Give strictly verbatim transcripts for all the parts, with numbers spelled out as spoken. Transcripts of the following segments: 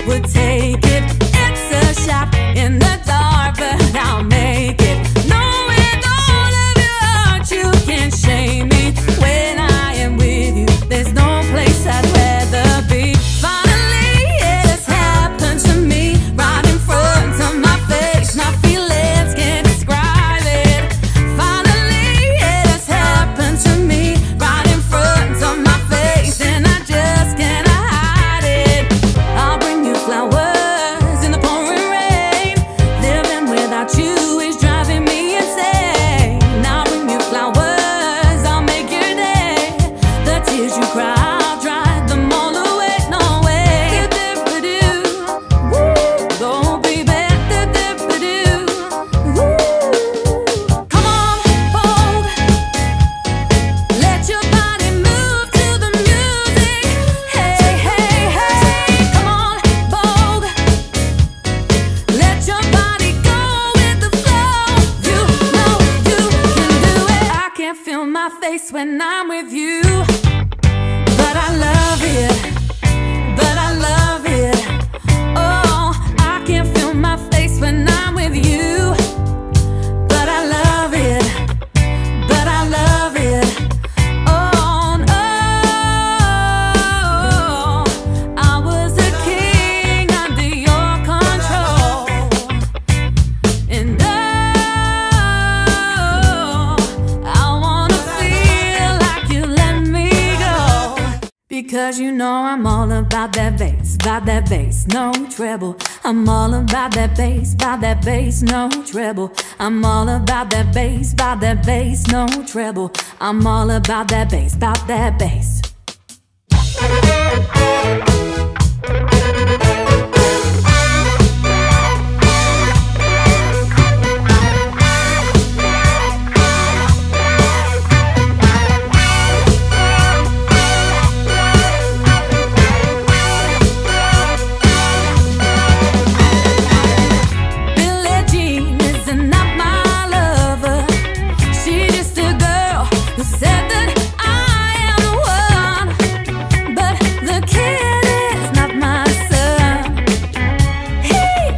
would take it. It's a shot in the dark, but I'll make it. Knowing all of your heart, you can't shame me. When I am with you, there's no place I'd rather be. Finally, it has happened to me, right in front of my face. My feelings can't describe it. Finally, it has happened to me, right in front of my face, and I just can't hide it. I'll bring you flowers in the pouring rain. Living without you is driving me insane. I'll bring you flowers, I'll make your day. The tears you cry, I'll dry them all away. No way. Do-do-ba-doo. Woo. Go, baby. Do-do-ba-doo. Woo. Come on, Vogue. Let your body move to the music. Hey, hey, hey. Come on, Vogue. Let your body go with the flow. You know you can do it. I can't feel my face when I'm with you, but I love it. But I love it. Oh, I can't feel my face when I'm with you, but I love it. But I love it. Oh no, I was a king under your control, and oh, I wanna feel like you let me go. Because you know I'm all about that bass, about that bass, no treble. I'm all about that bass, about that bass, no treble. I'm all about that bass, about that bass, no treble. I'm all about that bass, about that bass. Billie Jean is not my lover. She's just a girl who said that I am the one. But the kid is not my son. Hey,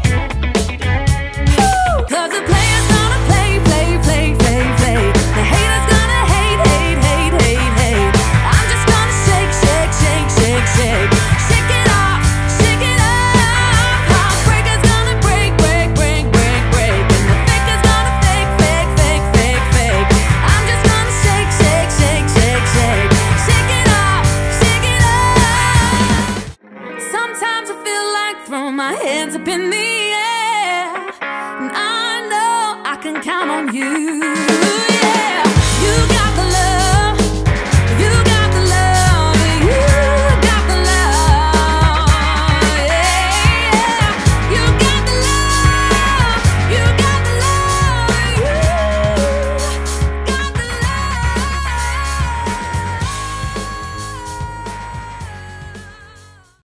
woo. 'Cause the player's gonna play, play, play, play, play. The hater's gonna hate, hate, hate, hate, hate. I'm just gonna shake, shake, shake, shake, shake. Shake it off, shake it off. Heartbreaker's gonna break, break, break, break, break. And the faker's gonna fake, fake, fake, fake, fake. I'm just gonna shake, shake, shake, shake, shake. Shake it off, shake it off. Sometimes I feel like throwing my hands up in the air, and I know I can count on you.